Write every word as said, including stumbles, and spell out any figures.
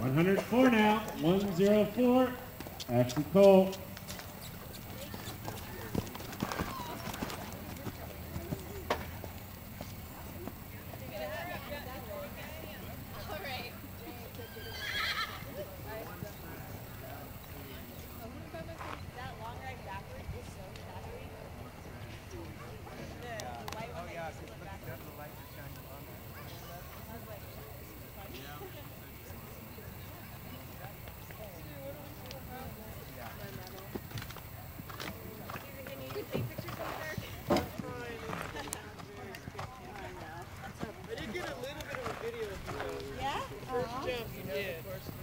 one hundred four now, one oh four, Ashley Cole. I did get a little bit of a video of you. First jump you did.